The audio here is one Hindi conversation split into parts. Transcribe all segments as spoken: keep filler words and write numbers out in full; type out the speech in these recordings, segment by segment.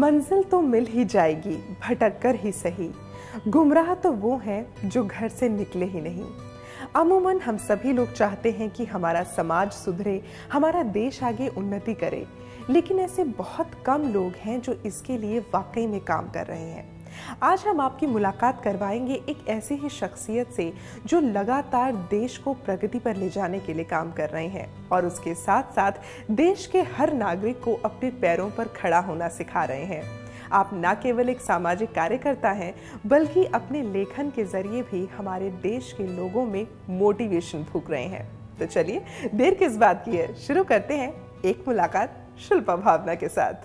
मंजिल तो मिल ही जाएगी भटक कर ही सही, गुमराह तो वो हैं जो घर से निकले ही नहीं। अमूमन हम सभी लोग चाहते हैं कि हमारा समाज सुधरे, हमारा देश आगे उन्नति करे, लेकिन ऐसे बहुत कम लोग हैं जो इसके लिए वाकई में काम कर रहे हैं। आज हम आपकी मुलाकात करवाएंगे एक ऐसी ही शख्सियत से जो लगातार देश को प्रगति पर ले जाने के लिए काम कर रहे हैं और उसके साथ साथ देश के हर नागरिक को अपने पैरों पर खड़ा होना सिखा रहे हैं। आप न केवल एक सामाजिक कार्यकर्ता हैं, बल्कि अपने लेखन के जरिए भी हमारे देश के लोगों में मोटिवेशन फूंक रहे हैं। तो चलिए देर किस बात की है, शुरू करते हैं एक मुलाकात शिल्पा भावना के साथ।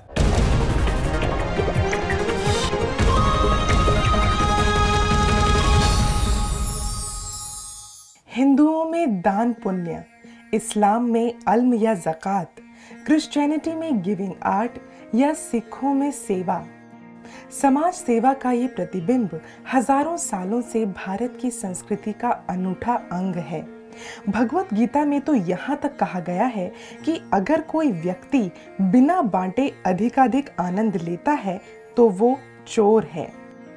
हिंदुओं में दान पुण्य, इस्लाम में अल्म या ज़कात, क्रिश्चियनिटी में गिविंग आर्ट या सिखों में सेवा। समाज सेवा का ये प्रतिबिंब हजारों सालों से भारत की संस्कृति का अनूठा अंग है। भगवत गीता में तो यहाँ तक कहा गया है कि अगर कोई व्यक्ति बिना बांटे अधिकाधिक आनंद लेता है तो वो चोर है।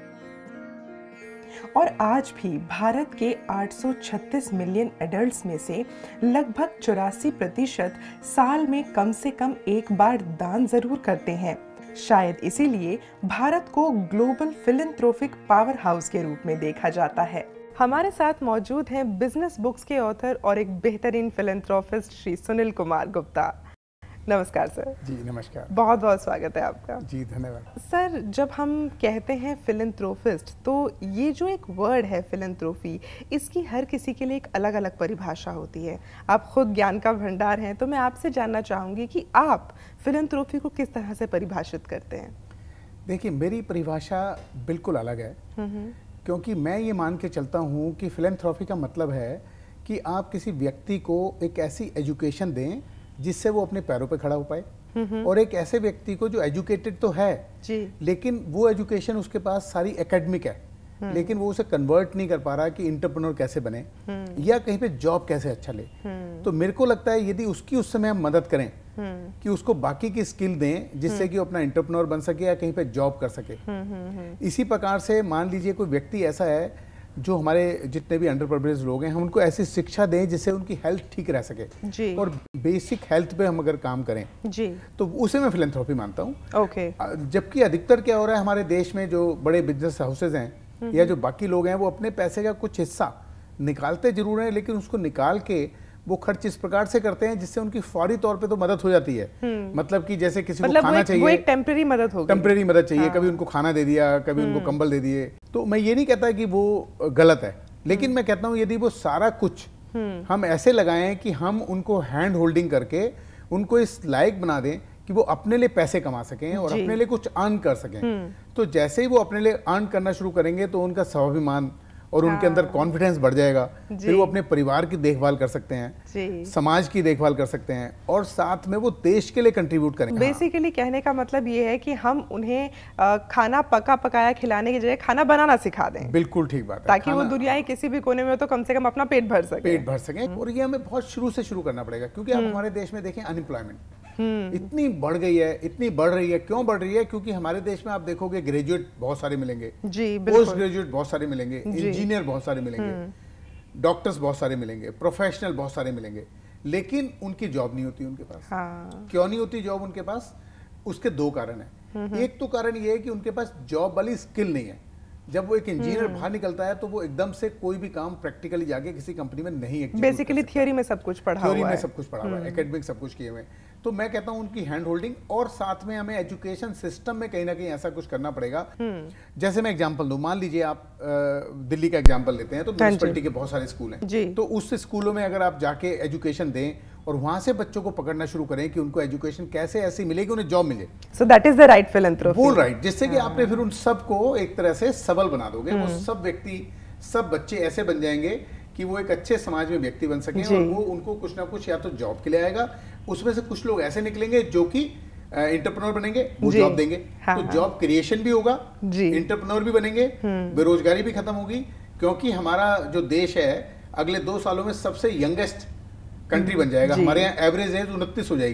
और आज भी भारत के आठ सौ छत्तीस मिलियन एडल्ट्स में से लगभग चौरासी प्रतिशत साल में कम से कम एक बार दान जरूर करते हैं। शायद इसीलिए भारत को ग्लोबल फिलैंथ्रोपिक पावर हाउस के रूप में देखा जाता है। हमारे साथ मौजूद हैं बिजनेस बुक्स के ऑथर और एक बेहतरीन फिलैंथ्रोपिस्ट श्री सुनील कुमार गुप्ता। नमस्कार सर। जी नमस्कार, बहुत बहुत स्वागत है आपका। जी धन्यवाद। सर, जब हम कहते हैं फिलैंथ्रोपिस्ट, तो ये जो एक वर्ड है फिलैंथ्रोपी, इसकी हर किसी के लिए एक अलग अलग परिभाषा होती है। आप खुद ज्ञान का भंडार हैं, तो मैं आपसे जानना चाहूँगी कि आप फिलैंथ्रोपी को किस तरह से परिभाषित करते हैं? देखिए, मेरी परिभाषा बिल्कुल अलग है, क्योंकि मैं ये मान के चलता हूँ कि फिलैंथ्रोपी का मतलब है कि आप किसी व्यक्ति को एक ऐसी एजुकेशन दें जिससे वो अपने पैरों पे खड़ा हो पाए, और एक ऐसे व्यक्ति को जो एजुकेटेड तो है जी, लेकिन वो एजुकेशन उसके पास सारी एकेडमिक है, लेकिन वो उसे कन्वर्ट नहीं कर पा रहा कि एंटरप्रेन्योर कैसे बने या कहीं पे जॉब कैसे अच्छा ले। तो मेरे को लगता है यदि उसकी उस समय हम मदद करें कि उसको बाकी की स्किल दें जिससे कि वो अपना एंटरप्रेन्योर बन सके या कहीं पे जॉब कर सके। इसी प्रकार से मान लीजिए कोई व्यक्ति ऐसा है जो हमारे जितने भी अंडर प्रिविलेज्ड लोग हैं, हम उनको ऐसी शिक्षा दें जिससे उनकी हेल्थ ठीक रह सके जी, और बेसिक हेल्थ पे हम अगर काम करें जी, तो उसे मैं फिलैंथ्रोपी मानता हूँ। ओके। जबकि अधिकतर क्या हो रहा है हमारे देश में, जो बड़े बिजनेस हाउसेज हैं या जो बाकी लोग हैं, वो अपने पैसे का कुछ हिस्सा निकालते जरूर हैं, लेकिन उसको निकाल के वो खर्च इस प्रकार से करते हैं जिससे उनकी फौरी तौर पे तो मदद हो जाती है। मतलब कि जैसे किसी मतलब को खाना चाहिए, वो एक टेम्परेरी मदद हो गई, टेम्परेरी मदद चाहिए। हाँ। कभी उनको खाना दे दिया, कभी उनको कंबल दे दिए। तो मैं ये नहीं कहता कि वो गलत है, लेकिन मैं कहता हूँ यदि वो सारा कुछ हम ऐसे लगाएं कि हम उनको हैंड होल्डिंग करके उनको इस लायक बना दें कि वो अपने लिए पैसे कमा सकें और अपने लिए कुछ अर्न कर सकें, तो जैसे ही वो अपने लिए अर्न करना शुरू करेंगे तो उनका स्वाभिमान और हाँ। उनके अंदर कॉन्फिडेंस बढ़ जाएगा, फिर वो अपने परिवार की देखभाल कर सकते हैं, समाज की देखभाल कर सकते हैं, और साथ में वो देश के लिए कंट्रीब्यूट करेंगे। बेसिकली हाँ। कहने का मतलब ये है कि हम उन्हें खाना पका पकाया खिलाने की जगह खाना बनाना सिखा दें। बिल्कुल ठीक बात है, ताकि वो दुनिया के किसी भी कोने में हो तो कम से कम अपना पेट भर सके पेट भर सके और ये हमें बहुत शुरू से शुरू करना पड़ेगा, क्योंकि आप हमारे देश में देखें अनएम्प्लॉयमेंट इतनी बढ़ गई है, इतनी बढ़ रही है। क्यों बढ़ रही है? क्योंकि हमारे देश में आप देखोगे ग्रेजुएट बहुत सारे मिलेंगे जी, पोस्ट ग्रेजुएट बहुत सारे मिलेंगे, इंजीनियर बहुत सारे मिलेंगे, डॉक्टर्स बहुत सारे मिलेंगे, प्रोफेशनल बहुत सारे मिलेंगे, लेकिन उनकी जॉब नहीं होती उनके पास। हाँ। क्यों नहीं होती जॉब उनके पास? उसके दो कारण हैं। एक तो कारण ये है कि उनके पास जॉब वाली स्किल नहीं है। जब वो एक इंजीनियर बाहर निकलता है तो वो एकदम से कोई भी काम प्रैक्टिकली जाके किसी कंपनी में नहीं एग्जीक्यूट, बेसिकली थियोरी में सब कुछ पढ़ा हुआ है, थियोरी में सब कुछ पढ़ा हुआ है, एकेडमिक सब कुछ किए हुए। तो मैं कहता हूँ उनकी हैंड होल्डिंग, और साथ में हमें एजुकेशन सिस्टम में कहीं ना कहीं ऐसा कुछ करना पड़ेगा। जैसे मैं एग्जांपल दूं, मान लीजिए आप दिल्ली का एग्जांपल लेते हैं, तो म्युनिसिपैलिटी के बहुत सारे स्कूल हैं, तो उस स्कूलों में अगर आप जाके एजुकेशन दें और वहां से बच्चों को पकड़ना शुरू करें कि उनको एजुकेशन कैसे ऐसी मिलेगी उन्हें जॉब मिले, so that is the right philanthropy. वो राइट, जिससे कि आपने फिर उन सबको एक तरह से सबल बना दोगे। वो सब व्यक्ति, सब बच्चे ऐसे बन जाएंगे कि वो एक अच्छे समाज में व्यक्ति बन सके, और वो उनको कुछ ना कुछ या तो जॉब के लिए आएगा, उसमें से कुछ लोग ऐसे निकलेंगे जो कि एंटरप्रेन्योर बनेंगे, वो जॉब देंगे। हाँ, तो जॉब क्रिएशन भी होगा, एंटरप्रेन्योर भी बनेंगे, बेरोजगारी भी खत्म होगी, क्योंकि हमारा जो देश है अगले दो सालों में सबसे यंगेस्ट कंट्री बन जाएगा। हमारे यहाँ एवरेज एज उनतीस हो जाएगी,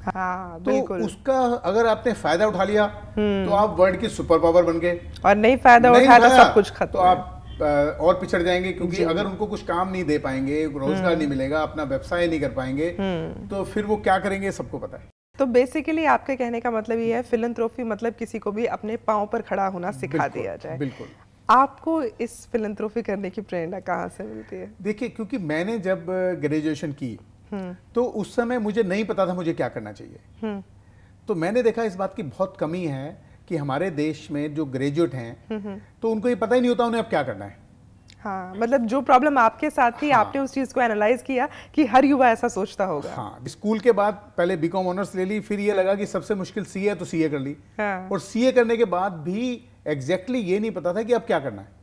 हाँ, तो उसका अगर आपने फायदा उठा लिया तो आप वर्ल्ड की सुपर पावर बन गए, और नहीं फायदा उठाया तो सब कुछ खत्म, तो आप और पिछड़ जाएंगे, क्योंकि अगर उनको कुछ काम नहीं दे पाएंगे, रोजगार नहीं मिलेगा, अपना व्यवसाय नहीं कर पाएंगे, तो फिर वो क्या करेंगे सबको पता है। तो बेसिकली आपके कहने का मतलब ये है फिलैंथ्रोपी मतलब किसी को भी अपने पांव पर खड़ा होना सिखा दिया जाए। बिल्कुल। आपको इस फिलैंथ्रोपी करने की प्रेरणा कहाँ से मिलती है? देखिए, क्योंकि मैंने जब ग्रेजुएशन की तो उस समय मुझे नहीं पता था मुझे क्या करना चाहिए। तो मैंने देखा इस बात की बहुत कमी है कि हमारे देश में जो ग्रेजुएट हैं तो उनको ये पता ही नहीं होता उन्हें अब क्या करना है। हाँ, मतलब जो प्रॉब्लम आपके साथ थी, हाँ, आपने उस चीज को एनालाइज किया कि हर युवा ऐसा सोचता होगा। हाँ, स्कूल के बाद पहले बीकॉम ऑनर्स ले ली, फिर ये लगा कि सबसे मुश्किल सीए है तो सीए कर ली। हाँ। और सीए करने के बाद भी एग्जैक्टली ये नहीं पता था कि अब क्या करना है,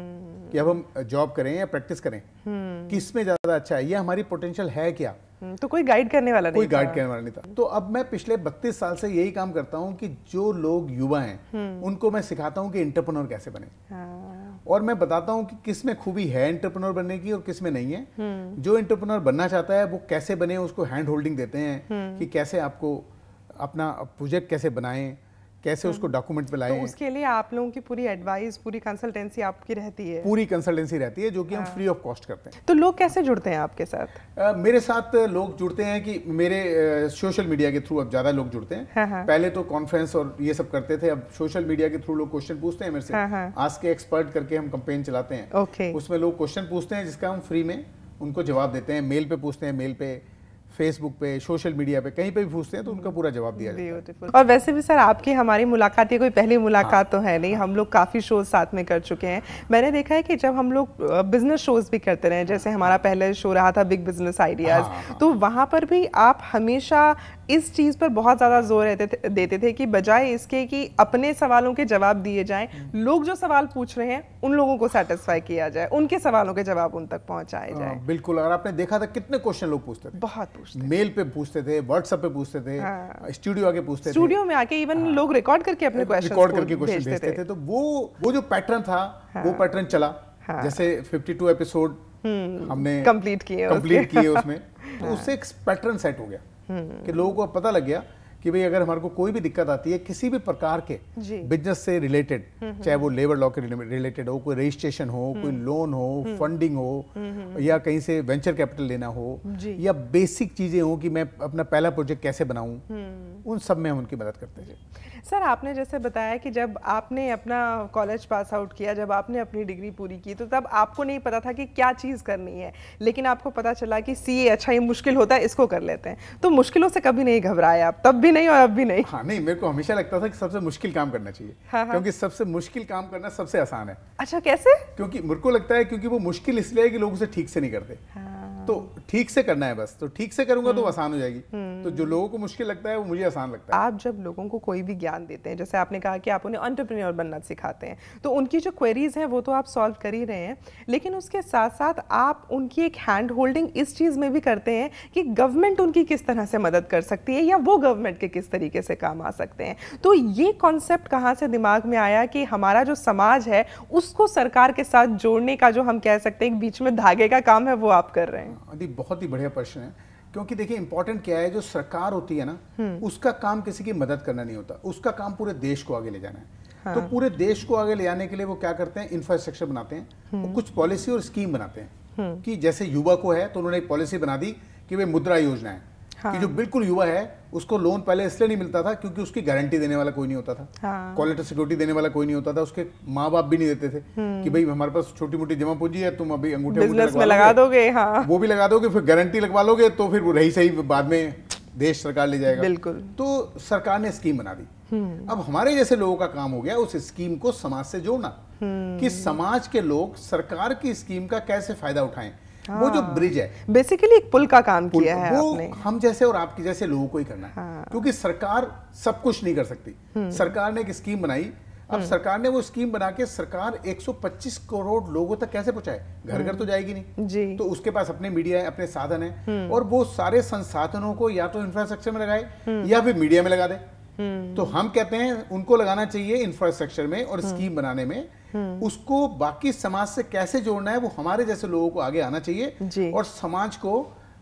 कि अब हम जॉब करें या प्रैक्टिस करें, किस में ज्यादा अच्छा है, ये हमारी पोटेंशियल है क्या। तो कोई गाइड करने वाला नहीं कोई गाइड करने वाला नहीं था। तो अब मैं पिछले बत्तीस साल से यही काम करता हूँ कि जो लोग युवा हैं उनको मैं सिखाता हूँ कि एंटरप्रेन्योर कैसे बने। हाँ। और मैं बताता हूँ कि किस में खूबी है एंटरप्रेन्योर बनने की और किस में नहीं है। जो एंटरप्रेन्योर बनना चाहता है वो कैसे बने, उसको हैंड होल्डिंग देते हैं कि कैसे आपको अपना प्रोजेक्ट कैसे बनाएं, कैसे उसको डॉक्यूमेंट पे लाएं। तो उसके लिए आप लोगों की पूरी एडवाइस, पूरी कंसल्टेंसी आपकी रहती है? पूरी कंसल्टेंसी रहती है, जो कि हम फ्री ऑफ कॉस्ट करते हैं। तो लोग कैसे जुड़ते हैं आपके साथ? uh, मेरे साथ लोग जुड़ते हैं कि मेरे सोशल uh, मीडिया के थ्रू अब ज्यादा लोग जुड़ते हैं। हाँ हाँ। पहले तो कॉन्फ्रेंस और ये सब करते थे, अब सोशल मीडिया के थ्रू लोग क्वेश्चन पूछते हैं मेरे से। हाँ हाँ। आज के एक्सपर्ट करके हम कैंपेन चलाते हैं। ओके। उसमें लोग क्वेश्चन पूछते हैं जिसका हम फ्री में उनको जवाब देते हैं। मेल पे पूछते हैं, मेल पे, फेसबुक पे, सोशल मीडिया पे, कहीं पे भी पूछते हैं तो उनका पूरा जवाब दिया जाता है। और वैसे भी सर आपकी हमारी मुलाकात ये कोई पहली मुलाकात हाँ, तो है नहीं, हम लोग काफ़ी शोज साथ में कर चुके हैं। मैंने देखा है कि जब हम लोग बिजनेस शोज भी करते रहे, जैसे हमारा पहले शो रहा था बिग बिजनेस आइडियाज, हाँ, तो वहाँ पर भी आप हमेशा इस चीज़ पर बहुत ज़्यादा जोर रहते थे, देते थे कि बजाय इसके कि अपने सवालों के जवाब दिए जाएं, लोग जो सवाल पूछ रहे हैं उन लोगों को सेटिस्फाई किया जाए, उनके सवालों के जवाब उन तक पहुंचाए जाए। बिल्कुल। और आपने देखा था कितने क्वेश्चन लोग पूछते थे, बहुत पूछते, मेल पे पूछते थे, व्हाट्सएप पे पूछते थे, हाँ, स्टूडियो आके पूछते थे, स्टूडियो में आके इवन हाँ, लोग रिकॉर्ड करके अपने क्वेश्चन रिकॉर्ड करके क्वेश्चन भेजते थे। तो वो वो जो पैटर्न था हाँ, वो पैटर्न चला। हाँ, जैसे बावन एपिसोड हमने कंप्लीट किए कंप्लीट किए उसमें, तो उससे एक पैटर्न सेट हो गया कि लोगों को पता लग गया कि भाई अगर हमारे को कोई भी दिक्कत आती है किसी भी प्रकार के बिजनेस से रिलेटेड, चाहे वो लेबर लॉ के रिलेटेड हो, कोई रजिस्ट्रेशन हो, कोई लोन हो, फंडिंग हो, या कहीं से वेंचर कैपिटल लेना हो, या बेसिक चीजें हो कि मैं अपना पहला प्रोजेक्ट कैसे बनाऊं, उन सब में हम उनकी मदद करते हैं। सर आपने जैसे बताया कि जब आपने अपना कॉलेज पास आउट किया, जब आपने अपनी डिग्री पूरी की, तो तब आपको नहीं पता था कि क्या चीज़ करनी है, लेकिन आपको पता चला कि सीए अच्छा ये मुश्किल होता है, इसको कर लेते हैं। तो मुश्किलों से कभी नहीं घबराए आप, तब भी नहीं और अब भी नहीं? हाँ नहीं, मेरे को हमेशा लगता था कि सबसे मुश्किल काम करना चाहिए। हाँ हाँ। क्योंकि सबसे मुश्किल काम करना सबसे आसान है। अच्छा, कैसे? क्योंकि मेरे को लगता है क्योंकि वो मुश्किल इसलिए है कि लोग उसे ठीक से नहीं करते। हाँ। तो ठीक से करना है बस, तो ठीक से करूंगा तो आसान हो जाएगी। तो जो लोगों को मुश्किल लगता है वो मुझे आसान लगता है। आप जब लोगों को कोई भी ज्ञान देते हैं, जैसे आपने कहा कि आप उन्हें एंटरप्रेन्योर बनना सिखाते हैं, तो उनकी जो क्वेरीज हैं वो तो आप सॉल्व कर ही रहे हैं, लेकिन उसके साथ साथ आप उनकी एक हैंड होल्डिंग इस चीज़ में भी करते हैं कि गवर्नमेंट उनकी किस तरह से मदद कर सकती है या वो गवर्नमेंट के किस तरीके से काम आ सकते हैं। तो ये कॉन्सेप्ट कहाँ से दिमाग में आया कि हमारा जो समाज है उसको सरकार के साथ जोड़ने का, जो हम कह सकते हैं बीच में धागे का काम है, वो आप कर रहे हैं? अभी बहुत ही बढ़िया प्रश्न है, क्योंकि देखिए इंपॉर्टेंट क्या है, जो सरकार होती है ना उसका काम किसी की मदद करना नहीं होता, उसका काम पूरे देश को आगे ले जाना है। हाँ। तो पूरे देश को आगे ले जाने के लिए वो क्या करते हैं, इंफ्रास्ट्रक्चर बनाते हैं, वो कुछ पॉलिसी और स्कीम बनाते हैं कि जैसे युवा को है तो उन्होंने एक पॉलिसी बना दी कि भाई मुद्रा योजना है। हाँ। कि जो बिल्कुल युवा है उसको लोन पहले इसलिए नहीं मिलता था क्योंकि उसकी गारंटी देने वाला कोई नहीं होता था, हाँ। क्वालिटी सिक्योरिटी देने वाला कोई नहीं होता था, उसके माँ बाप भी नहीं देते थे कि भाई हमारे पास छोटी मोटी जमा पूंजी है, तुम अभी अंगूठे बिजनेस में लगा दोगे, हाँ। वो भी लगा दोगे, फिर गारंटी लगवा लोगे तो फिर रही सही बाद में देश सरकार ले जाएगा। बिल्कुल। तो सरकार ने स्कीम बना दी। अब हमारे जैसे लोगों का काम हो गया उस स्कीम को समाज से जोड़ना, कि समाज के लोग सरकार की स्कीम का कैसे फायदा उठाएं। हाँ। वो जो ब्रिज है, बेसिकली एक पुल का काम पुल, किया है वो आपने। हम जैसे और आपके जैसे लोगों को ही करना है। हाँ। क्योंकि सरकार सब कुछ नहीं कर सकती। सरकार ने एक स्कीम बनाई, अब सरकार ने वो स्कीम बना के सरकार एक सौ पच्चीस करोड़ लोगों तक कैसे पहुंचाए, घर घर तो जाएगी नहीं जी। तो उसके पास अपने मीडिया है, अपने साधन है, और वो सारे संसाधनों को या तो इंफ्रास्ट्रक्चर में लगाए या फिर मीडिया में लगा दे। तो हम कहते हैं उनको लगाना चाहिए इंफ्रास्ट्रक्चर में और स्कीम बनाने में, उसको बाकी समाज से कैसे जोड़ना है वो हमारे जैसे लोगों को आगे आना चाहिए और समाज को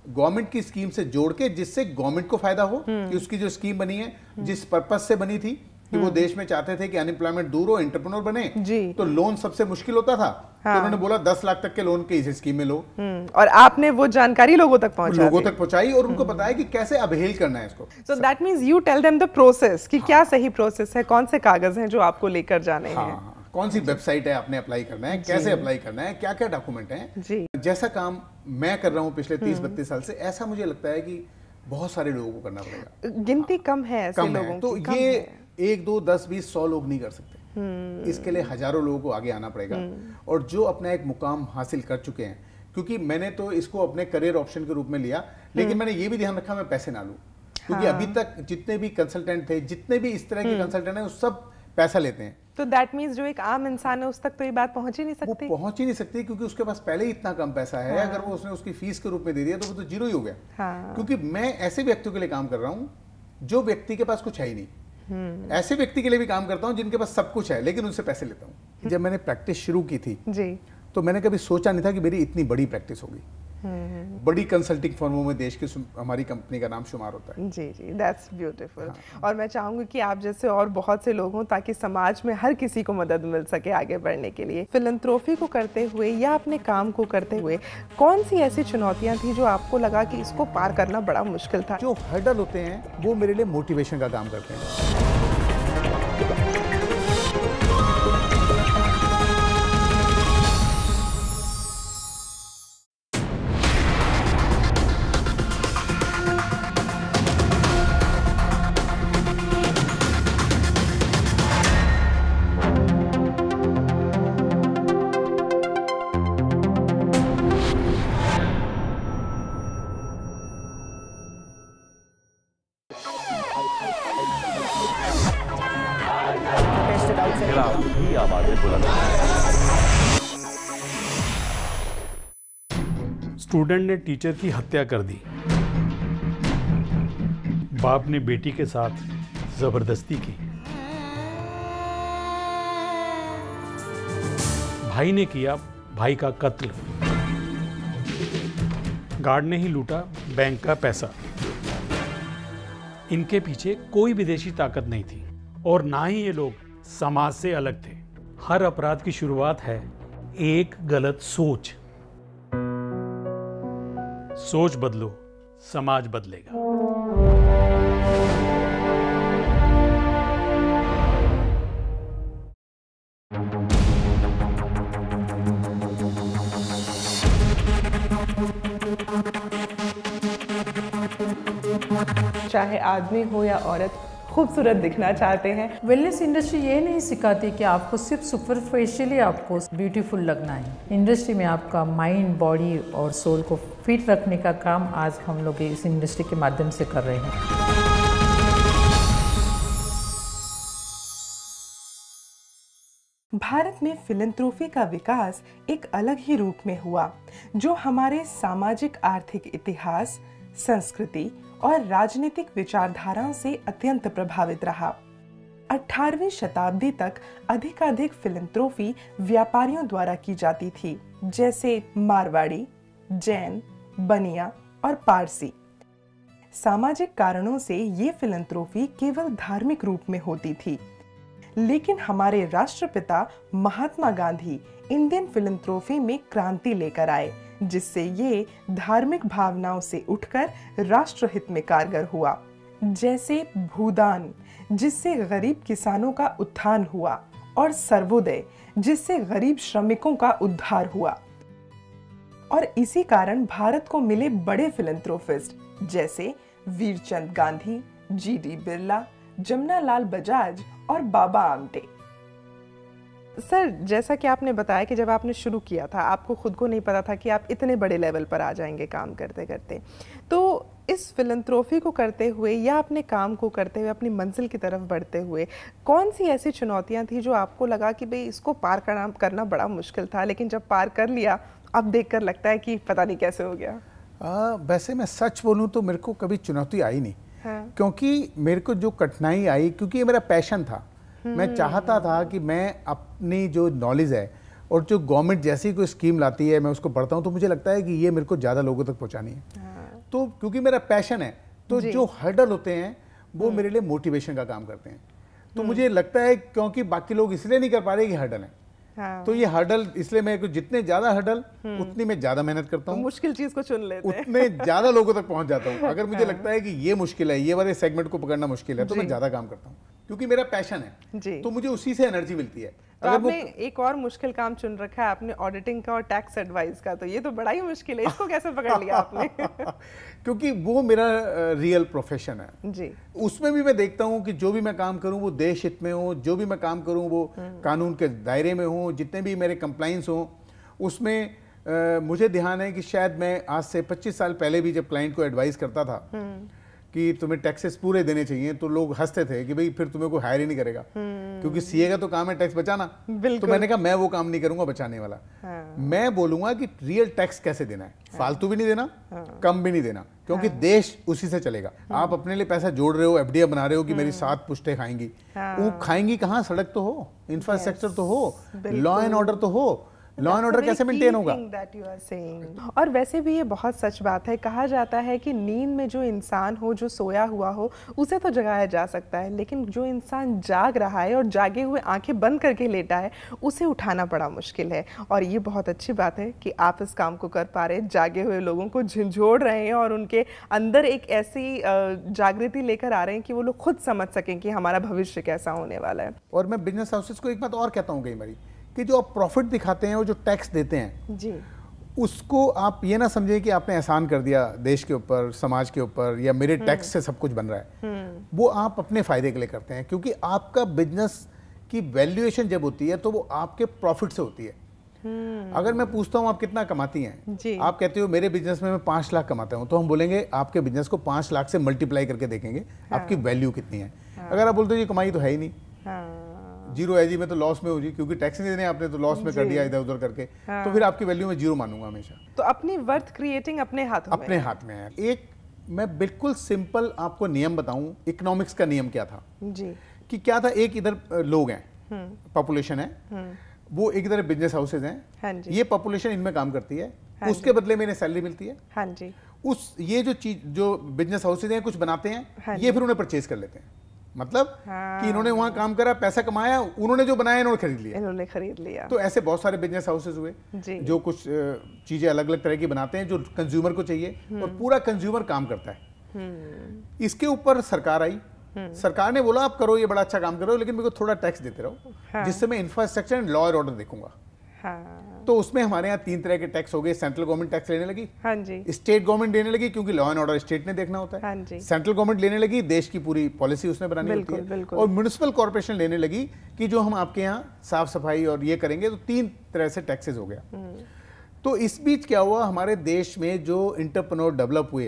गवर्नमेंट की स्कीम से जोड़ के, जिससे गवर्नमेंट को फायदा हो कि उसकी जो स्कीम बनी है जिस पर्पज से बनी थी कि वो देश में चाहते थे कि अनएम्प्लॉयमेंट दूर हो, एंटरप्रेन्योर बने जी। तो लोन सबसे मुश्किल होता था। हाँ। तो उन्होंने बोला दस लाख तक के लोन के इस स्कीम में लो, और आपने वो जानकारी लोगों तक पहुंचा लोगों तक पहुंचाई और उनको बताया कि कैसे अवहेल करना है इसको। So that means you tell them the process कि हाँ। क्या सही प्रोसेस है, कौन से कागज हैं जो आपको लेकर जाने हैं, हाँ, कौन सी वेबसाइट है आपने अप्लाई करना है, कैसे अप्लाई करना है, क्या क्या डॉक्यूमेंट हैं। जैसा काम मैं कर रहा हूँ पिछले तीस बत्तीस साल से, ऐसा मुझे लगता है कि बहुत सारे लोगों को करना पड़ेगा। गिनती कम है ऐसे लोगों की, तो ये एक दो दस बीस सौ लोग नहीं कर सकते, इसके लिए हजारों लोगों को आगे आना पड़ेगा। और जो अपना एक मुकाम हासिल कर चुके हैं, क्योंकि मैंने तो इसको अपने करियर ऑप्शन के रूप में लिया, लेकिन मैंने ये भी ध्यान रखा मैं पैसे ना लूं, क्योंकि हाँ। अभी तक जितने भी कंसल्टेंट थे, जितने भी इस तरह के कंसल्टेंट हैं, वो सब पैसा लेते हैं। तो दैट मींस जो एक आम इंसान है उस तक तो ये बात पहुंच ही नहीं सकती, वो पहुंच ही नहीं सकती, क्योंकि उसके पास पहले ही इतना कम पैसा है। हाँ। अगर वो उसने उसकी फीस के रूप में दे दिया तो वो तो जीरो ही हो गया। हाँ। क्योंकि मैं ऐसे व्यक्तियों के लिए काम कर रहा हूँ जो व्यक्ति के पास कुछ है ही नहीं, ऐसे व्यक्ति के लिए भी काम करता हूं जिनके पास सब कुछ है लेकिन उनसे पैसे लेता हूं। जब मैंने प्रैक्टिस शुरू की थी जी, तो मैंने कभी सोचा नहीं था कि मेरी इतनी बड़ी प्रैक्टिस होगी। बड़ी कंसल्टिंग फर्मों में देश की हमारी कंपनी का नाम शुमार होता है। जी जी, दैट्स ब्यूटीफुल। हाँ। और मैं चाहूंगी कि आप जैसे और बहुत से लोग हों ताकि समाज में हर किसी को मदद मिल सके आगे बढ़ने के लिए। फिलैंथ्रोपी को करते हुए या अपने काम को करते हुए कौन सी ऐसी चुनौतियां थी जो आपको लगा कि इसको पार करना बड़ा मुश्किल था? जो हर्डल होते हैं वो मेरे लिए मोटिवेशन का काम करते हैं। स्टूडेंट ने टीचर की हत्या कर दी, बाप ने बेटी के साथ जबरदस्ती की, भाई ने किया भाई का कत्ल, गार्ड ने ही लूटा बैंक का पैसा। इनके पीछे कोई विदेशी ताकत नहीं थी और ना ही ये लोग समाज से अलग थे। हर अपराध की शुरुआत है एक गलत सोच। सोच बदलो, समाज बदलेगा। चाहे आदमी हो या औरत, खूबसूरत दिखना चाहते हैं। वेलनेस इंडस्ट्री ये नहीं सिखाती कि आपको सिर्फ सुपरफिशियली आपको ब्यूटीफुल लगना है। इंडस्ट्री में आपका माइंड, बॉडी और सोल को फिट रखने का काम आज हम लोग इस इंडस्ट्री के माध्यम से कर रहे हैं। भारत में फिलैंथ्रोपी का विकास एक अलग ही रूप में हुआ, जो हमारे सामाजिक आर्थिक इतिहास, संस्कृति और राजनीतिक विचारधाराओं से अत्यंत प्रभावित रहा। अठारहवीं शताब्दी तक अधिकाधिक फिलैंथ्रोपी व्यापारियों द्वारा की जाती थी, जैसे मारवाड़ी, जैन, बनिया और पारसी। सामाजिक कारणों से ये फिलैंथ्रोपी केवल धार्मिक रूप में होती थी, लेकिन हमारे राष्ट्रपिता महात्मा गांधी इंडियन फिलैंथ्रोपी में क्रांति लेकर आए, जिससे ये धार्मिक भावनाओं से उठकर राष्ट्रहित में कारगर हुआ। जैसे भूदान, जिससे गरीब किसानों का उत्थान हुआ, और सर्वोदय, जिससे गरीब श्रमिकों का उद्धार हुआ। और इसी कारण भारत को मिले बड़े फिलैंथ्रोपिस्ट जैसे वीरचंद गांधी, जी डी बिरला, जमनालाल बजाज और बाबा आमटे। सर, जैसा कि आपने बताया कि जब आपने शुरू किया था आपको खुद को नहीं पता था कि आप इतने बड़े लेवल पर आ जाएंगे काम करते करते। तो इस फिलैंथ्रोपी को करते हुए या अपने काम को करते हुए अपनी मंजिल की तरफ बढ़ते हुए कौन सी ऐसी चुनौतियां थी जो आपको लगा कि भाई इसको पार करना करना बड़ा मुश्किल था, लेकिन जब पार कर लिया अब देखकर लगता है कि पता नहीं कैसे हो गया? आ, वैसे मैं सच बोलूं तो मेरे को कभी चुनौती आई नहीं। हाँ। क्योंकि मेरे को जो कठिनाई आई, क्योंकि ये मेरा पैशन था। मैं चाहता था कि मैं अपनी जो नॉलेज है और जो गवर्नमेंट जैसी कोई स्कीम लाती है मैं उसको पढ़ता हूँ, तो मुझे लगता है कि ये मेरे को ज़्यादा लोगों तक पहुँचानी है। हाँ। तो क्योंकि मेरा पैशन है, तो जो हर्डल होते हैं वो मेरे लिए मोटिवेशन का काम करते हैं। तो मुझे लगता है क्योंकि बाकी लोग इसलिए नहीं कर पा रहे कि हर्डल है, हाँ। तो ये हर्डल इसलिए मैं जितने ज्यादा हर्डल उतनी मैं ज्यादा मेहनत करता हूँ, मुश्किल चीज को चुन लेते हैं, उतने ज्यादा लोगों तक पहुंच जाता हूँ। अगर मुझे लगता है कि ये मुश्किल है, ये वाले सेगमेंट को पकड़ना मुश्किल है, तो मैं ज्यादा काम करता हूँ क्योंकि मेरा पैशन है जी। तो मुझे उसी से एनर्जी मिलती है। तो आपने एक और मुश्किल काम चुन रखा है आपने, ऑडिटिंग का और टैक्स एडवाइस का, तो ये तो बड़ा ही मुश्किल है, इसको कैसे पकड़ लिया आपने? क्योंकि वो मेरा रियल प्रोफेशन है जी। उसमें भी मैं देखता हूँ कि जो भी मैं काम करूँ वो देश हित में हो, जो भी मैं काम करूँ वो कानून के दायरे में हो, जितने भी मेरे कंप्लाइंस हो उसमें आ, मुझे ध्यान है कि शायद मैं आज से पच्चीस साल पहले भी जब क्लाइंट को एडवाइस करता था कि तुम्हें टैक्सेस पूरे देने चाहिए, तो लोग हंसते थे कि भाई फिर तुम्हें कोई हायर ही नहीं करेगा, क्योंकि सीए का तो काम है टैक्स बचाना। तो मैंने कहा मैं वो काम नहीं करूंगा बचाने वाला, हाँ। मैं बोलूंगा कि रियल टैक्स कैसे देना है, हाँ। फालतू भी नहीं देना, हाँ। कम भी नहीं देना, क्योंकि हाँ। देश उसी से चलेगा। आप अपने लिए पैसा जोड़ रहे हो, एफडीआई बना रहे हो कि मेरी सात पुश्ते खाएंगी, वो खाएंगी कहाँ? सड़क तो हो, इंफ्रास्ट्रक्चर तो हो, लॉ एंड ऑर्डर तो हो, लॉ एंड ऑर्डर कैसे मेंटेन होगा? और वैसे भी ये बहुत सच बात है, कहा जाता है कि नींद में जो इंसान हो, जो सोया हुआ हो, उसे तो जगाया जा सकता है, लेकिन जो इंसान जाग रहा है और जागे हुए आंखें बंद करके लेटा है, उसे उठाना बड़ा मुश्किल है। और ये बहुत अच्छी बात है कि आप इस काम को कर पा रहे हैं, जागे हुए लोगों को झंझोड़ रहे हैं और उनके अंदर एक ऐसी जागृति लेकर आ रहे हैं कि वो लोग खुद समझ सकें कि हमारा भविष्य कैसा होने वाला है। और मैं बिजनेस हाउसेस को एक बात और कहता हूँ कई बारी कि जो आप प्रॉफिट दिखाते हैं और जो टैक्स देते हैं जी, उसको आप ये ना समझें कि आपने एहसान कर दिया देश के ऊपर, समाज के ऊपर, या मेरे टैक्स से सब कुछ बन रहा है। वो आप अपने फायदे के लिए करते हैं, क्योंकि आपका बिजनेस की वैल्यूएशन जब होती है तो वो आपके प्रॉफिट से होती है। अगर मैं पूछता हूँ आप कितना कमाती हैं जी, आप कहते हो मेरे बिजनेस में मैं पाँच लाख कमाता हूँ, तो हम बोलेंगे आपके बिजनेस को पाँच लाख से मल्टीप्लाई करके देखेंगे हाँ। आपकी वैल्यू कितनी है। हाँ। अगर आप बोलते हो ये कमाई तो है ही नहीं, हाँ। जीरो है जी, मैं तो लॉस में हो जी, क्योंकि टैक्स नहीं देने आपने, तो लॉस में कर दिया इधर उधर करके, हाँ। तो फिर आपकी वैल्यू में जीरो मानूंगा हमेशा। तो अपनी वर्थ क्रिएटिंग अपने हाथ में अपने हाथ में है। एक मैं बिल्कुल सिंपल आपको नियम बताऊं, इकोनॉमिक्स का नियम क्या था जी, कि क्या था, एक इधर लोग हैं, पॉपुलेशन है, वो एक इधर बिजनेस हाउसेज हैं, हाँ जी। ये पॉपुलेशन इनमें काम करती है, हाँ उसके बदले में इन्हें सैलरी मिलती है, हाँ जी। उस ये जो चीज जो बिजनेस हाउसेज हैं कुछ बनाते हैं, हाँ ये फिर उन्हें परचेज कर लेते हैं। मतलब हाँ। कि इन्होंने वहां काम करा, पैसा कमाया, उन्होंने जो बनाया इन्होंने खरीद लिया, इन्होंने खरीद लिया। तो ऐसे बहुत सारे बिजनेस हाउसेज हुए जो कुछ चीजें अलग अलग तरह की बनाते हैं जो कंज्यूमर को चाहिए, और पूरा कंज्यूमर काम करता है। इसके ऊपर सरकार आई, सरकार ने बोला आप करो, ये बड़ा अच्छा काम करो, लेकिन मेरे को थोड़ा टैक्स देते रहो, हाँ। जिससे मैं infrastructure and law and order देखूंगा। हाँ। तो उसमें हमारे यहाँ तीन तरह के टैक्स हो गए। सेंट्रल गवर्नमेंट टैक्स लेने लगी, हाँ जी। स्टेट गवर्नमेंट देने लगी, क्योंकि लॉ एंड ऑर्डर स्टेट ने देखना होता है, हाँ जी। सेंट्रल गवर्नमेंट लेने लगी, देश की पूरी पॉलिसी उसने बनानी होती है, और म्युनिसिपल कॉर्पोरेशन लेने लगी कि जो हम आपके यहाँ साफ सफाई और ये करेंगे। तो तीन तरह से टैक्सेस हो गया। तो इस बीच क्या हुआ, हमारे देश में जो इंटरप्रेन्योर डेवलप हुए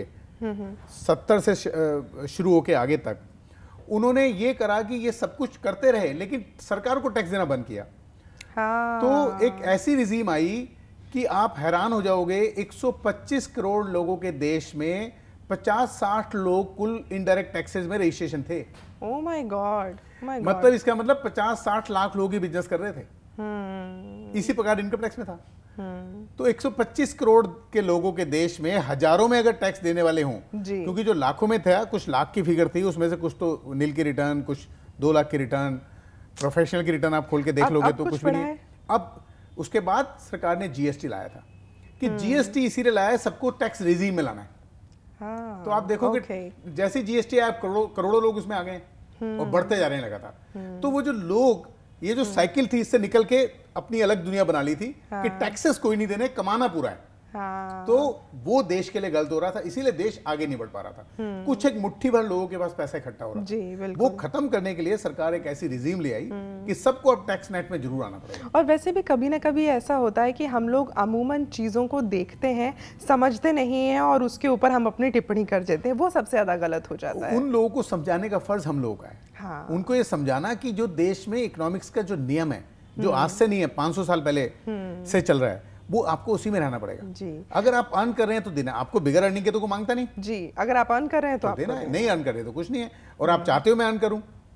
सत्तर से शुरू होके आगे तक, उन्होंने ये करा कि ये सब कुछ करते रहे, लेकिन सरकार को टैक्स देना बंद किया। हाँ। तो एक ऐसी रिजीम आई कि आप हैरान हो जाओगे, एक सौ पच्चीस करोड़ लोगों के देश में पचास साठ लोग कुल इनडायरेक्ट टैक्सेस में रजिस्ट्रेशन थे। ओह माय गॉड, मतलब इसका मतलब पचास साठ लाख लोग ही बिजनेस कर रहे थे, hmm. इसी प्रकार इनकम टैक्स में था। hmm. तो एक सौ पच्चीस करोड़ के लोगों के देश में हजारों में अगर टैक्स देने वाले हों, क्योंकि जो लाखों में था, कुछ लाख की फिगर थी, उसमें से कुछ तो नील की रिटर्न, कुछ दो लाख की रिटर्न, प्रोफेशनल की रिटर्न आप खोल के देख अब, लोगे अब तो कुछ, कुछ भी नहीं। अब उसके बाद सरकार ने जीएसटी लाया था कि जीएसटी इसीलिए लाया है सबको टैक्स रिजीम में लाना है। हाँ, तो आप देखोगे okay. जैसे जीएसटी आया करोड़ों करोड़ों लोग उसमें आ गए और बढ़ते जा रहे हैं लगातार। तो वो जो लोग, ये जो साइकिल थी, इससे निकल के अपनी अलग दुनिया बना ली थी, हाँ। कि टैक्सेस कोई नहीं देने, कमाना पूरा है। हाँ। तो वो देश के लिए गलत हो रहा था, इसीलिए देश आगे नहीं बढ़ पा रहा था। कुछ एक मुट्ठी भर लोगों के पास पैसा इकट्ठा हो रहा था, वो खत्म करने के लिए सरकार एक ऐसी रिजीम ले आई कि सबको अब टैक्स नेट में जरूर आना पड़ेगा। और वैसे भी कभी ना कभी ऐसा होता है कि हम लोग अमूमन चीज़ों को देखते हैं, समझते नहीं हैं, और उसके ऊपर हम अपनी टिप्पणी कर देते हैं, वो सबसे ज्यादा गलत हो जाता है। उन लोगों को समझाने का फर्ज हम लोगों का है। हाँ। उनको ये समझाना कि जो देश में इकोनॉमिक्स का जो नियम है, जो आज से नहीं है, पाँच सौ साल पहले से चल रहा है, वो आपको उसी में रहना पड़ेगा जी। अगर आप अर्न कर रहे हैं तो देना, आपको बिगर अर्निंग के तो कोई मांगता नहीं जी। अगर आप अर्न कर रहे हैं तो, तो देना है, नहीं अर्न कर रहे तो कुछ नहीं है। और आप चाहते हो मैं अर्न करूं,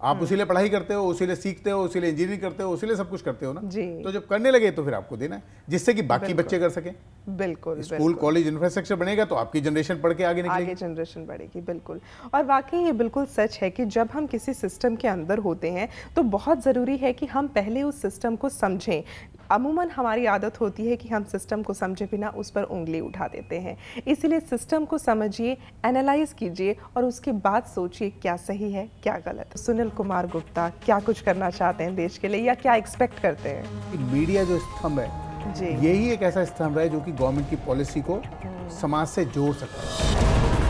आप उसी लिए पढ़ाई करते हो, उसी लिए सीखते हो, उसी लिए इंजीनियरिंग करते हो, उसी लिए सब कुछ करते हो ना जी। तो जब करने लगे तो फिर आपको देना है, जिससे कि बाकी बच्चे कर सकें। बिल्कुल, स्कूल कॉलेज इंफ्रास्ट्रक्चर बनेगा तो आपकी जनरेशन पढ़ के आगे निकलेगी, आगे जनरेशन बढ़ेगी। बिल्कुल, और वाकई ये बिल्कुल सच है कि जब हम किसी सिस्टम के अंदर होते हैं तो बहुत ज़रूरी है कि हम पहले उस सिस्टम को समझें। अमूमन हमारी आदत होती है कि हम सिस्टम को समझे बिना उस पर उंगली उठा देते हैं, इसलिए सिस्टम को समझिए, एनालाइज कीजिए और उसके बाद सोचिए क्या सही है क्या गलत। सुनील कुमार गुप्ता क्या कुछ करना चाहते हैं देश के लिए या क्या एक्सपेक्ट करते हैं? मीडिया जो स्तंभ है जी, यही एक ऐसा स्तंभ है जो कि गवर्नमेंट की पॉलिसी को समाज से जोड़ सकता है।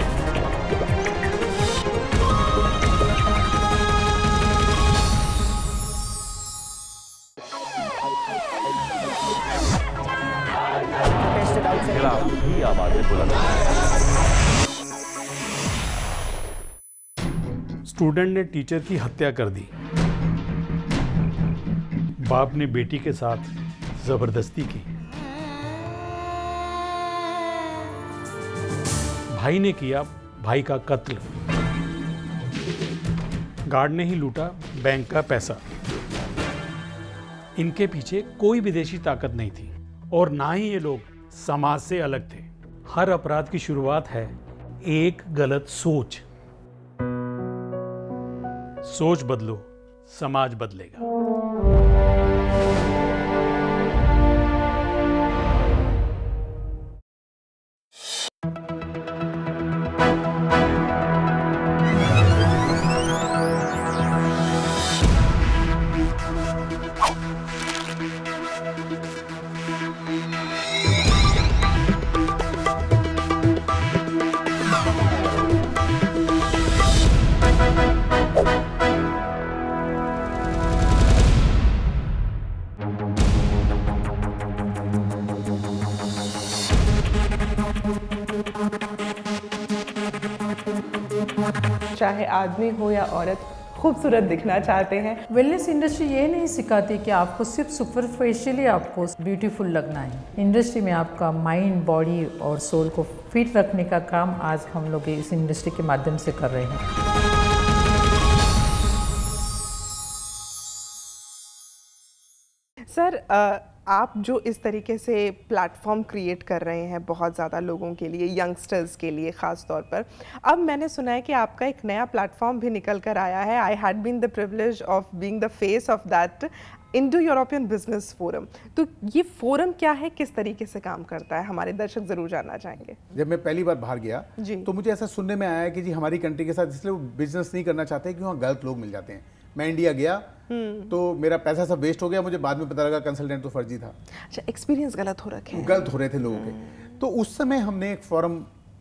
स्टूडेंट ने टीचर की हत्या कर दी, बाप ने बेटी के साथ जबरदस्ती की, भाई ने किया भाई का कत्ल, गार्ड ने ही लूटा बैंक का पैसा। इनके पीछे कोई विदेशी ताकत नहीं थी और ना ही ये लोग समाज से अलग थे। हर अपराध की शुरुआत है एक गलत सोच। सोच बदलो, समाज बदलेगा। चाहे आदमी हो या औरत, खूबसूरत दिखना चाहते हैं। वेलनेस इंडस्ट्री ये नहीं सिखाती कि आपको सिर्फ सुपरफिशियली आपको ब्यूटीफुल लगना है। इंडस्ट्री में आपका माइंड, बॉडी और सोल को फिट रखने का काम आज हम लोग इस इंडस्ट्री के माध्यम से कर रहे हैं। सर, आप जो इस तरीके से प्लेटफॉर्म क्रिएट कर रहे हैं बहुत ज़्यादा लोगों के लिए, यंगस्टर्स के लिए ख़ास तौर पर, अब मैंने सुना है कि आपका एक नया प्लेटफॉर्म भी निकल कर आया है। I had been the privilege of being the face of that Indo European business forum. तो ये फोरम क्या है, किस तरीके से काम करता है, हमारे दर्शक ज़रूर जानना चाहेंगे। जब मैं पहली बार बाहर गया तो मुझे ऐसा सुनने में आया कि जी हमारी कंट्री के साथ इसलिए वो बिजनेस नहीं करना चाहते कि वहाँ गलत लोग मिल जाते हैं। मैं इंडिया गया तो मेरा पैसा सब वेस्ट हो गया, मुझे बाद में पता लगा कंसल्टेंट तो फर्जी था। अच्छा, एक्सपीरियंस गलत हो रखे हैं, गलत हो रहे थे लोगों के। तो उस समय हमने एक फोरम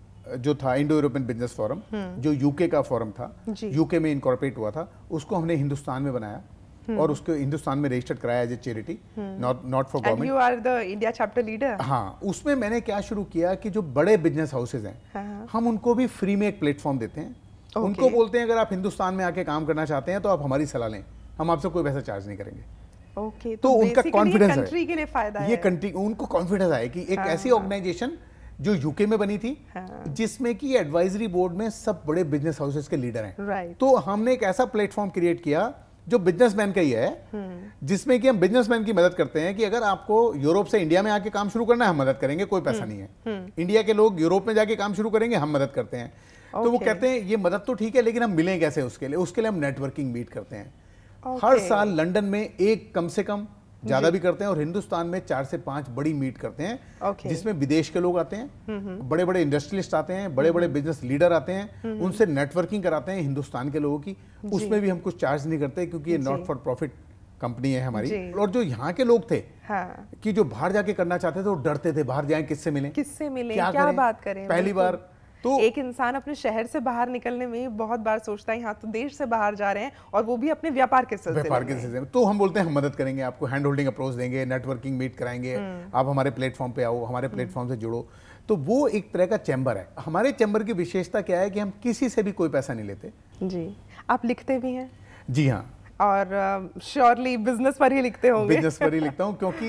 जो था इंडो यूरोपियन बिजनेस फोरम, जो यूके का फोरम था, यूके में इनकॉर्पोरेट हुआ था, उसको हमने हिंदुस्तान में बनाया और उसको हिंदुस्तान में रजिस्टर्ड कराया as a charity, not not for government. You are the India chapter leader. हाँ, उसमें मैंने क्या शुरू किया कि जो बड़े बिजनेस हाउसेज हैं, हाँ, हम उनको भी फ्री में एक प्लेटफॉर्म देते हैं। Okay. उनको बोलते हैं अगर आप हिंदुस्तान में आके काम करना चाहते हैं तो आप हमारी सलाह लें, हम आपसे कोई पैसा चार्ज नहीं करेंगे। okay, तो, तो उनका कॉन्फिडेंस है, कंट्री के लिए फायदा है। ये कंट्री, उनको कॉन्फिडेंस है कि एक हाँ, ऐसी ऑर्गेनाइजेशन जो यूके में बनी थी, हाँ, जिसमें कि एडवाइजरी बोर्ड में सब बड़े बिजनेस हाउसेस के लीडर हैं। right. तो हमने एक ऐसा प्लेटफॉर्म क्रिएट किया जो बिजनेसमैन का ही है, जिसमें कि हम बिजनेसमैन की मदद करते हैं कि अगर आपको यूरोप से इंडिया में आके काम शुरू करना है, हम मदद करेंगे, कोई पैसा नहीं है। इंडिया के लोग यूरोप में जाके काम शुरू करेंगे, हम मदद करते हैं। Okay. तो वो कहते हैं ये मदद तो ठीक है लेकिन हम मिलें कैसे, उसके लिए उसके लिए हम नेटवर्किंग मीट करते हैं। okay. हर साल लंदन में एक, कम से कम ज्यादा भी करते हैं, और हिंदुस्तान में चार से पांच बड़ी मीट करते हैं, okay. जिसमें विदेश के लोग आते हैं, बड़े बड़े इंडस्ट्रियलिस्ट आते हैं, बड़े बड़े बिजनेस लीडर आते हैं, उनसे नेटवर्किंग कराते हैं हिंदुस्तान के लोगों की। उसमें भी हम कुछ चार्ज नहीं करते क्योंकि ये नॉट फॉर प्रॉफिट कंपनी है हमारी। और जो यहाँ के लोग थे, हाँ, कि जो बाहर जाके करना चाहते थे वो डरते थे, बाहर जाएं किससे मिलें, किससे मिलें, क्या, क्या बात करें। पहली बार तो एक इंसान अपने शहर से बाहर निकलने में बहुत बार सोचता है यहाँ तो देश से बाहर जा रहे हैं और वो भी अपने व्यापार के सिलसिले व्यापार के सिलसिले में। तो हम बोलते हैं हम मदद करेंगे, आपको हैंड होल्डिंग अप्रोच देंगे, नेटवर्किंग मीट कराएंगे, आप हमारे प्लेटफॉर्म पे आओ, हमारे प्लेटफॉर्म से जुड़ो। तो वो एक तरह का चैम्बर है। हमारे चैम्बर की विशेषता क्या है कि हम किसी से भी कोई पैसा नहीं लेते। जी, आप लिखते भी हैं? जी हाँ, और श्योरली बिजनेस पर ही लिखते होंगे। बिजनेस पर ही लिखता हूँ क्योंकि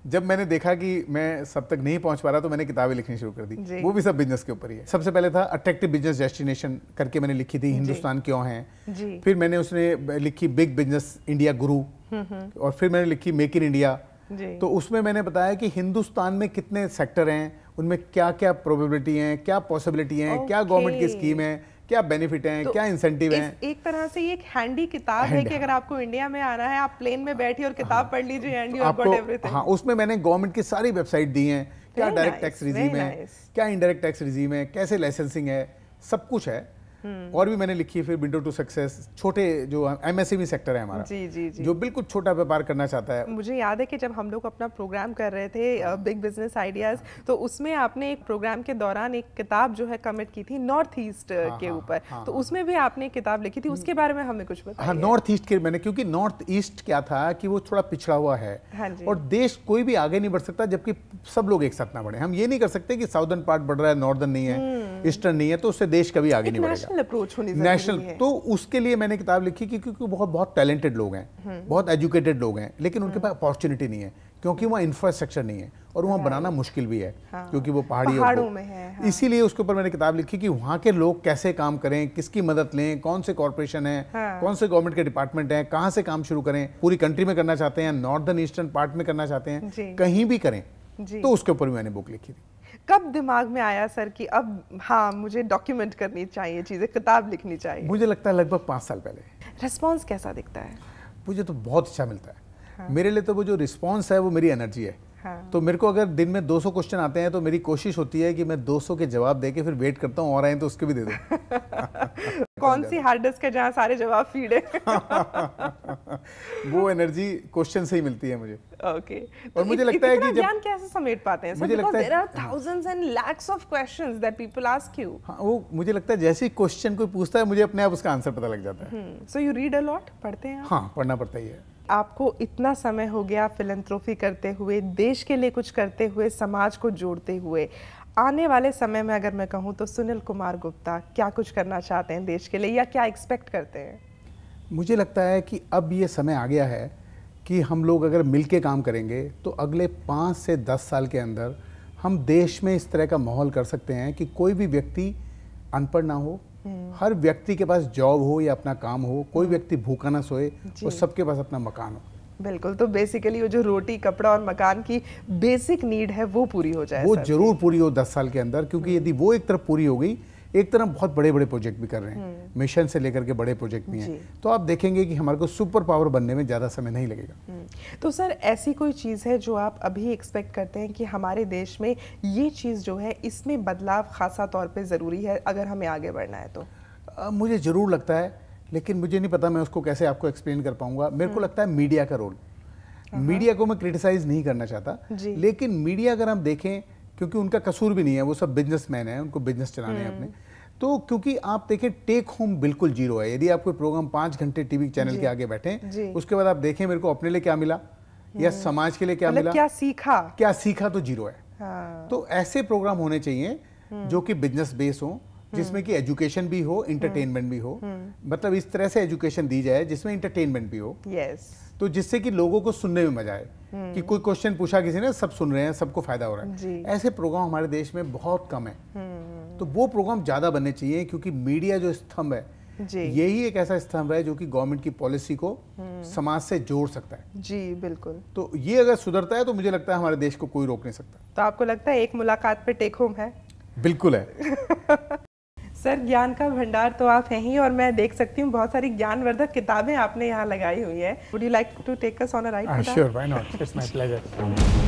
जब मैंने देखा कि मैं सब तक नहीं पहुंच पा रहा तो मैंने किताबें लिखनी शुरू कर दी, वो भी सब बिजनेस के ऊपर ही है। सबसे पहले था अट्रैक्टिव बिजनेस डेस्टिनेशन करके मैंने लिखी थी, हिंदुस्तान क्यों है। फिर मैंने उसने लिखी बिग बिजनेस इंडिया गुरु, और फिर मैंने लिखी मेक इन इंडिया। तो उसमें मैंने बताया कि हिंदुस्तान में कितने सेक्टर हैं, उनमें क्या क्या प्रोबेबिलिटी हैं, क्या पॉसिबिलिटी हैं, क्या गवर्नमेंट की स्कीम है, क्या बेनिफिट हैं, तो क्या इंसेंटिव हैं। एक तरह से ये एक हैंडी किताब है कि अगर आपको इंडिया में आना है, आप प्लेन में बैठिए और किताब हाँ, पढ़ लीजिए and you have got everything. हाँ, उसमें मैंने गवर्नमेंट की सारी वेबसाइट दी हैं, क्या डायरेक्ट टैक्स रिजीम है, क्या इनडायरेक्ट टैक्स रिजीम है, कैसे लाइसेंसिंग है, सब कुछ है। और भी मैंने लिखी है फिर विंडो टू सक्सेस, छोटे जो एमएसएमई सेक्टर है हमारा, जी, जी, जी, जो बिल्कुल छोटा व्यापार करना चाहता है। मुझे याद है कि जब हम लोग अपना प्रोग्राम कर रहे थे बिग बिजनेस आइडियाज, तो उसमें आपने एक प्रोग्राम के दौरान एक किताब जो है कमिट की थी नॉर्थ ईस्ट हाँ, के ऊपर हाँ, तो हाँ, उसमें भी आपने किताब लिखी थी, उसके बारे में हमें कुछ बताइए। हाँ, नॉर्थ ईस्ट के मैंने, क्योंकि नॉर्थ ईस्ट क्या था कि वो थोड़ा पिछड़ा हुआ है और देश कोई भी आगे नहीं बढ़ सकता जबकि सब लोग एक साथ ना बढ़े। हम ये नहीं कर सकते कि साउदर्न पार्ट बढ़ रहा है, नॉर्दर्न नहीं है, ईस्टर्न नहीं है, तो उससे देश कभी आगे नहीं बढ़ेगा। नेशनल अप्रोच होनी नेशनल, तो उसके लिए मैंने किताब लिखी कि क्योंकि बहुत बहुत टैलेंटेड लोग हैं, बहुत एजुकेटेड लोग हैं, लेकिन उनके पास अपॉर्चुनिटी नहीं है क्योंकि वहाँ इंफ्रास्ट्रक्चर नहीं है और वहाँ बनाना मुश्किल भी है हाँ, क्योंकि वो पहाड़ी पहाड़ों में है हाँ। इसीलिए उसके ऊपर मैंने किताब लिखी कि वहाँ के लोग कैसे काम करें, किसकी मदद लें, कौन से कॉर्पोरेशन है हाँ। कौन से गवर्नमेंट के डिपार्टमेंट हैं, कहाँ से काम शुरू करें, पूरी कंट्री में करना चाहते हैं, नॉर्दर्न ईस्टर्न पार्ट में करना चाहते हैं, कहीं भी करें, तो उसके ऊपर भी मैंने बुक लिखी थी। कब दिमाग में आया सर कि अब हाँ मुझे डॉक्यूमेंट करनी चाहिए चीजें, किताब लिखनी चाहिए? मुझे लगता है लगभग पाँच साल पहले। रिस्पॉन्स कैसा दिखता है? मुझे तो बहुत अच्छा मिलता है हाँ। मेरे लिए तो वो जो रिस्पॉन्स है वो मेरी एनर्जी है हाँ। तो मेरे को अगर दिन में दो सौ क्वेश्चन आते हैं तो मेरी कोशिश होती है कि मैं दो सौ के जवाब देके फिर वेट करता हूँ और आए तो उसके भी दे दो। कौन सी हार्ड डिस्क है जहाँ सारे जवाब फीड है? वो एनर्जी क्वेश्चन से ही मिलती है मुझे। ओके और मुझे लगता है कि जब ज्ञान कैसे समेट पाते हैं? मुझे लगता है there are thousands and lakhs of questions that people ask you. हाँ, वो मुझे लगता है जैसे ही क्वेश्चन कोई पूछता है मुझे अपने आप उसका आंसर पता लग जाता है। So you read a lot, पढ़ते हैं? हाँ, पढ़ना पड़ता ही है। आपको इतना समय हो गया फिलैंथ्रोपी करते हुए, देश के लिए कुछ करते हुए, समाज को जोड़ते हुए, आने वाले समय में अगर मैं कहूँ तो सुनील कुमार गुप्ता क्या कुछ करना चाहते हैं देश के लिए या क्या एक्सपेक्ट करते हैं? मुझे लगता है कि अब ये समय आ गया है कि हम लोग अगर मिलके काम करेंगे तो अगले पाँच से दस साल के अंदर हम देश में इस तरह का माहौल कर सकते हैं कि कोई भी व्यक्ति अनपढ़ ना हो, हर व्यक्ति के पास जॉब हो या अपना काम हो, कोई व्यक्ति भूखा ना सोए और सबके पास अपना मकान हो। बिल्कुल, तो बेसिकली वो जो रोटी कपड़ा और मकान की बेसिक नीड है वो पूरी हो जाए, वो जरूर पूरी हो दस साल के अंदर, क्योंकि यदि वो एक तरफ पूरी हो गई, एक तरफ बहुत बड़े बड़े प्रोजेक्ट भी कर रहे हैं, मिशन से लेकर के बड़े प्रोजेक्ट भी हैं, तो आप देखेंगे कि हमारे को सुपर पावर बनने में ज़्यादा समय नहीं लगेगा। तो सर ऐसी कोई चीज़ है जो आप अभी एक्सपेक्ट करते हैं कि हमारे देश में ये चीज़ जो है इसमें बदलाव खासा तौर पे ज़रूरी है अगर हमें आगे बढ़ना है तो? आ, मुझे ज़रूर लगता है, लेकिन मुझे नहीं पता मैं उसको कैसे आपको एक्सप्लेन कर पाऊंगा। मेरे को लगता है मीडिया का रोल, मीडिया को मैं क्रिटिसाइज नहीं करना चाहता, लेकिन मीडिया अगर हम देखें, क्योंकि उनका कसूर भी नहीं है, वो सब बिजनेसमैन है, उनको बिजनेस चलाने हैं अपने, तो क्योंकि आप देखें टेक होम बिल्कुल जीरो है। यदि आप कोई प्रोग्राम पाँच घंटे टीवी चैनल के आगे बैठे, उसके बाद आप देखें मेरे को अपने लिए क्या मिला या समाज के लिए क्या मिला, क्या सीखा, क्या सीखा, तो जीरो है। तो ऐसे प्रोग्राम होने चाहिए जो कि बिजनेस बेस हो, जिसमें कि एजुकेशन भी हो, इंटरटेनमेंट भी हो, मतलब इस तरह से एजुकेशन दी जाए जिसमें इंटरटेनमेंट भी हो, yes. तो जिससे कि लोगों को सुनने में मजा आए कि कोई क्वेश्चन पूछा किसी ने, सब सुन रहे हैं, सबको फायदा हो रहा है। ऐसे प्रोग्राम हमारे देश में बहुत कम है, तो वो प्रोग्राम ज्यादा बनने चाहिए, क्योंकि मीडिया जो स्तंभ है यही एक ऐसा स्तंभ है जो कि गवर्नमेंट की पॉलिसी को समाज से जोड़ सकता है। जी बिल्कुल। तो ये अगर सुधरता है तो मुझे लगता है हमारे देश को कोई रोक नहीं सकता। तो आपको लगता है एक मुलाकात पे टेक होम है? बिल्कुल है। सर ज्ञान का भंडार तो आप हैं ही, और मैं देख सकती हूँ बहुत सारी ज्ञानवर्धक किताबें आपने यहाँ लगाई हुई है। Would you like to take us on a ride? Sure, why not, it's my pleasure.